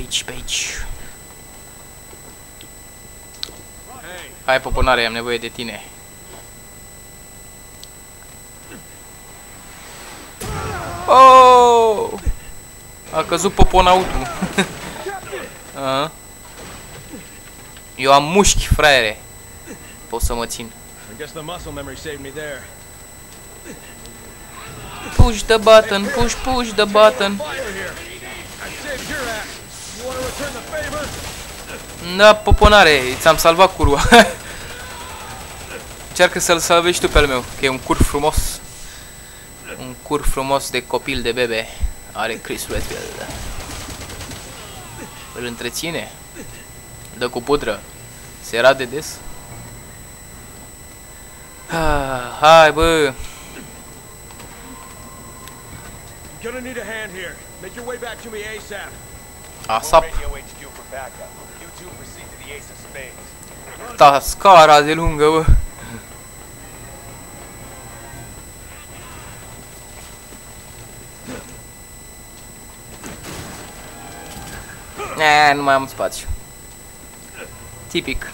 aici, pe aici. Hai, poponare, am nevoie de tine. Oh! A căzut poponautul. Eu am mușchi, fraiere. Pot să mă țin. Push the button, push the button. Da, poponare, ți-am salvat curul. Încearcă să-l salvești tu pe al meu, că e un cur frumos. Un cur frumos de copil de bebe. Are Chris Redfield. Îl întreține. Dă cu pudră. Se rade des. Hai, bă. ASAP. Ta scara de lungă, bă. Nu mai am spațiu. Tipic.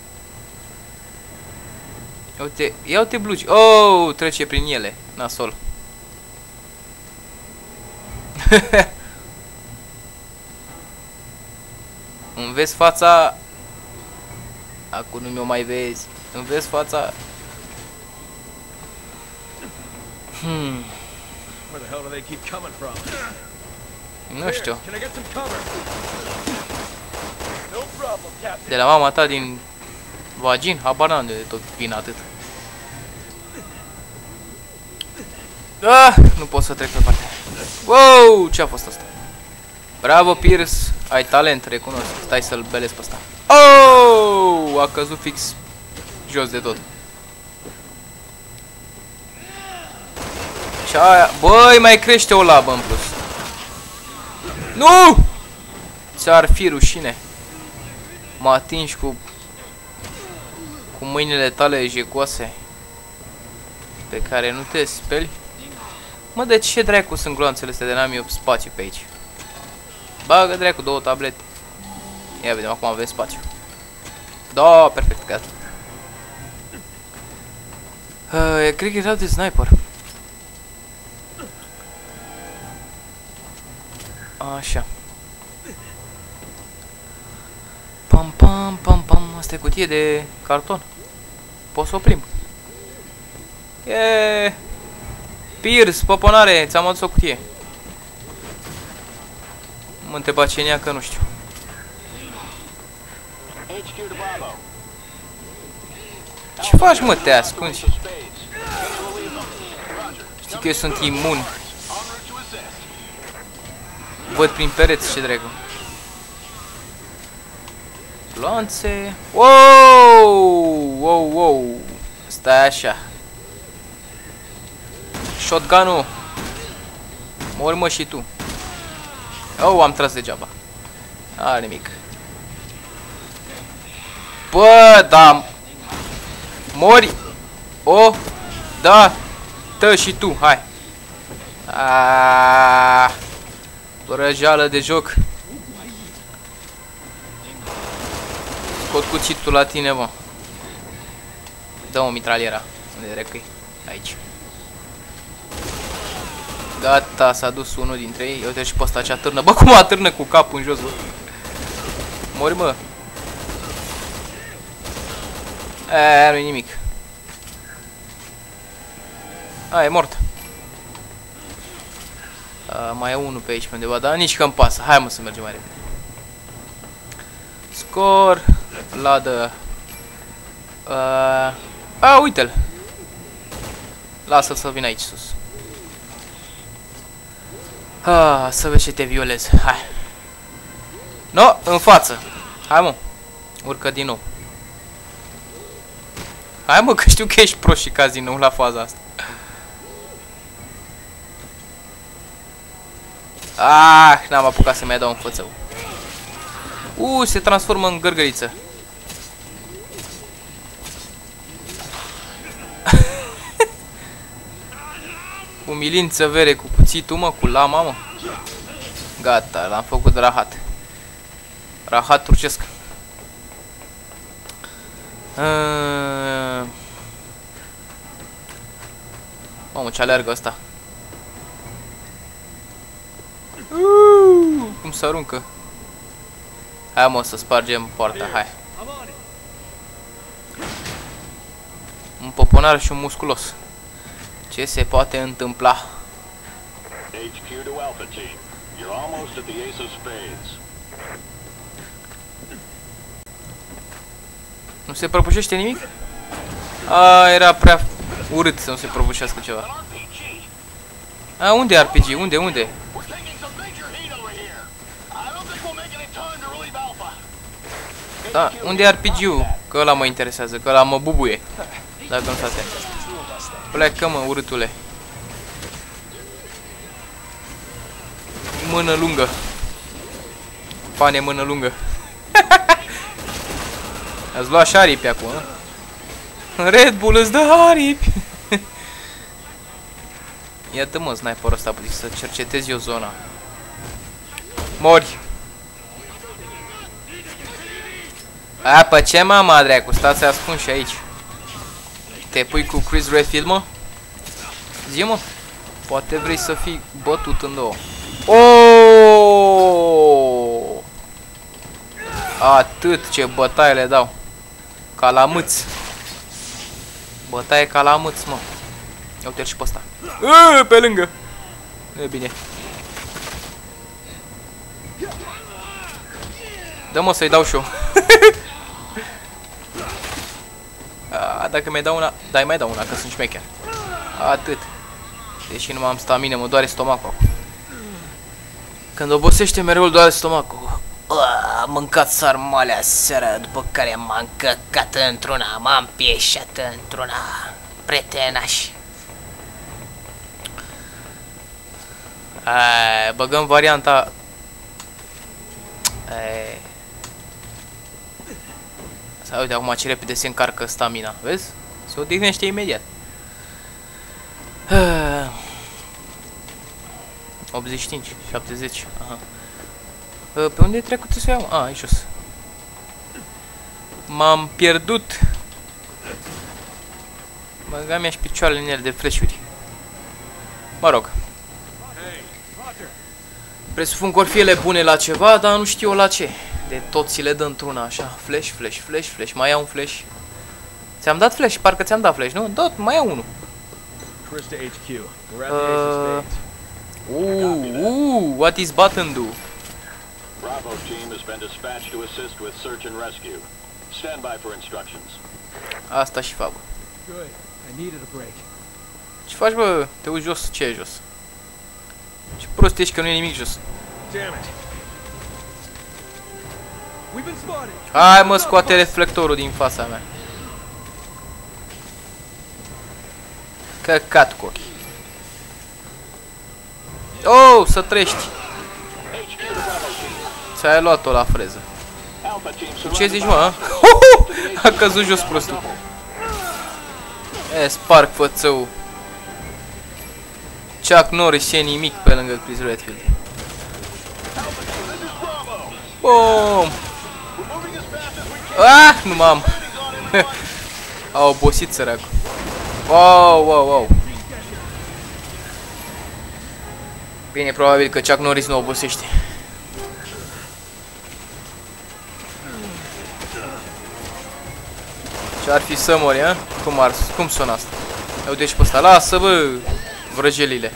Uite, ia uite blugi. Oh, trece prin ele. Nasol. Îmi vezi fața? Acum nu mi-o mai vezi. Îmi vezi fața? Nu știu. De la mama ta din vagin? Habar n-am de tot vin atât. Nu pot să trec pe partea. Wow, ce a fost asta? Bravo, Pierce, ai talent, recunosc. Stai să-l belesc pe ăsta. Oh, a căzut fix jos de tot. Și aia, băi, mai crește o labă în plus. Nu! Ți-ar fi rușine. Mă atingi cu mâinile tale jegoase pe care nu te speli. Mă, de ce dracu sunt gloanțele astea de n-am eu spațiu pe aici? Bagă dracu două tablete. Ia vedem, acum avem spațiu. Da, perfect, gata. Cred că era de sniper. Așa. Pam, pam, pam, pam. Asta e cutie de carton. Pot să o plimb. Eee. Pierce, poponare, ți-am adus o cutie. Mă întreba ce nea, că nu știu. Ce faci, mă, te ascunzi? Știi că eu sunt imun. Văd prin pereți, ce dracu. Gloanțe. Wow! Wow, wow. Stai așa. Shotgun-ul. Mori, mă, și tu. Oh, am tras degeaba. Nimic. Bă, da. Mori. Oh, da. Tă și tu, hai. Răjeală de joc. Scot cuțitul la tine, mă. Dă-o mitraliera. Unde dracu-i? Aici. Gata, s-a dus unul dintre ei. Uite și pe ăsta ce atârnă. Bă, cum atârnă cu capul în jos, bă. Mori, mă. Nu-i nimic. E mort. Mai e unul pe aici pe undeva, dar nici că-mi pasă. Hai, mă, să mergem mai repede. Scor. Ladă. Uite-l. Lasă-l să vină aici sus. Să vezi ce te violez. Hai. No, în față. Hai, mă. Urcă din nou. Hai, mă, că știu că ești prost și cazi din nou la faza asta. N-am apucat să-mi dau un fățău. Se transformă în gărgăriță. Umilință vere cu cuțitul, mă, cu lama, mă. Gata, l-am făcut rahat. Rahat turcesc. Mamă, ce alergă ăsta. Cum se aruncă. Hai mă, să spargem poarta, hai. Un poponar și un musculos. Ce se poate întâmpla? HQ to Alpha Team. You're almost at the ace of spades. Nu se prăbușește nimic? A, era prea urât să nu se prăbușească ceva. A, unde e RPG? Unde? Unde? Da, unde e RPG-ul? Că ăla mă interesează, că ăla mă bubuie. Dacă nu s-a atent. Plecă, mă, urâtule. Mână lungă. Pane mână lungă. Ați luat și aripi acum, nu? Red Bull îți dă aripi. Iată, mă, sniperul ăsta, puteți să cercetezi eu zona. Mori. A, pe ce, mama, dracu? Stați ascunși și aici. Te pui cu Chris Redfield, mă? Zi, mă. Poate vrei să fii bătut în două. Oh! Atât ce bătaie le dau. Ca la mâț. Bătaie ca la mâț, mă. Ia uite-l și pe ăsta. Pe lângă. E bine. Dă, mă, să-i dau și eu. Dacă mi-ai dau una... Da, mai dau una, că sunt șmecher. Atât. Deși nu am stamină, mă doare stomacul acum. Când obosește, mereu îl doare stomacul. Am mâncat sarmalea seara, după care m-am căcat într-una, m-am pieșat într-una. Pretenaș. Băgăm varianta. Să uite acum ce repede se încarcă stamina, vezi? Se odihnește imediat. 85, 70, aha. Pe unde e trecut să iau? A, aici jos. M-am pierdut. Băga mi-aș picioarele în ele de flash-uri. Mă rog. Presupun că or fi ele bune la ceva, dar nu știu la ce. De toți le dă într-una așa. Flash, flash, flash, flash. Mai iau un flash. Ți-am dat flash? Parcă ți-am dat flash, nu? Da, mai iau unul. What is button do? Bravo team has been dispatched to assist with search and rescue. Stand by for instructions. Asta și fac. Good. I needed a break. Ce faci, bă? Te uiți jos? Ce e jos? Ce prost ești că nu e nimic jos. Damn it. We've been spotted. Hai, mă, scoate reflectorul din fața mea. Căcat cu ochii. Oh, să trești. Ți-ai luat-o la freză. Ce zici, mă? A căzut jos prostul. Sparg fățău. Chuck Norris e nimic pe lângă Chris Redfield. Bum! Ah, nu m-am. A obosit săracul. Wow, wow, wow. Bine, probabil că Chuck Norris nu obosește. Ce-ar fi să mori, a? Cum sună asta? Ia uite și pe ăsta. Lasă, bă, vrăjelile.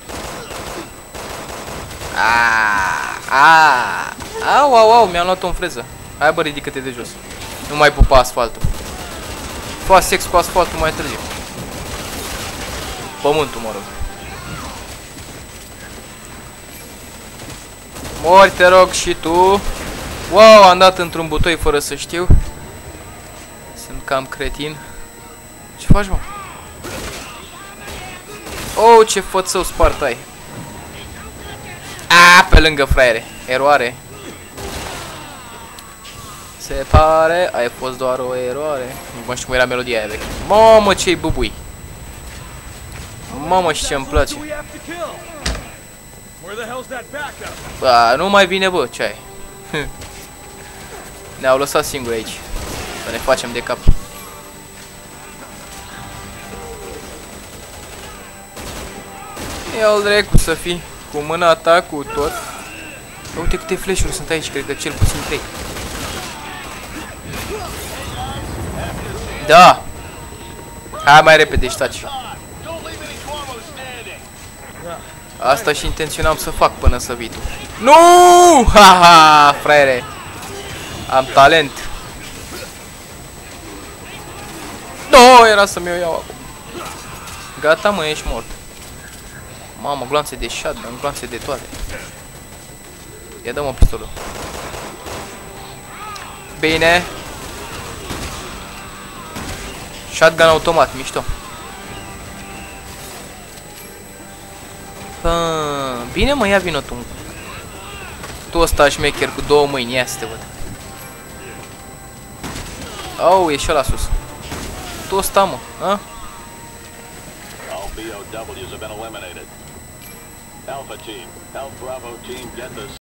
Au, au, au, mi-am luat-o în freză. Hai, bă, ridică-te de jos. Nu mai pupa asfaltul. Fă sex cu asfaltul mai târziu. Pământul, mă rog. Mori, te rog, și tu. Wow, am dat într-un butoi fără să știu. Sunt cam cretin. Ce faci, mă? Oh, ce fățău spart ai. Pe lângă, fraiere. Eroare. Se pare, ai fost doar o eroare. Nu mai știu cum era melodia aia veche. Mamă, ce-i bubui. Mamă, și ce-mi place. Bă, nu mai vine, bă, ce ai? Ne-au lăsat singuri aici. Să ne facem de cap. Ia-l dracu să fii cu mâna ta, cu tot. Uite câte flash-uri sunt aici, cred că cel puțin 3. Da! Hai mai repede, ștaci. Asta și intenționam să fac până să vii tu. Nu! Haha, fraiere! Am talent. No, era să mi-o iau acum. Gata, mă, ești mort. Mamă, gloanțe de shotgun, gloanțe de toate. Ia dă-mă pistolul. Bine. Shotgun automat, mișto. Bine, mă, ia vină tu. Tu ăsta șmecher cu 2 mâini, ia să te văd. Oh, e și ăla sus. Tu ăsta, mă, a? All BOWs have been eliminated. Alpha team, help Bravo team get the